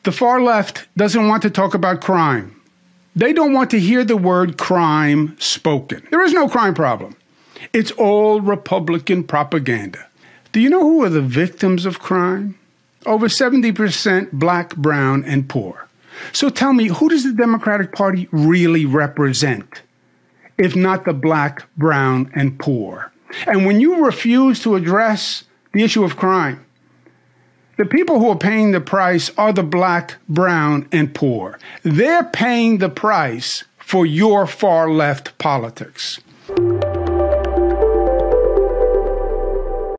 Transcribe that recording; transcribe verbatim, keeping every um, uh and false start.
The far left doesn't want to talk about crime. They don't want to hear the word crime spoken. There is no crime problem. It's all Republican propaganda. Do you know who are the victims of crime? Over seventy percent black, brown, and poor. So tell me, who does the Democratic Party really represent, if not the black, brown, and poor? And when you refuse to address the issue of crime, the people who are paying the price are the black, brown, and poor. They're paying the price for your far left politics.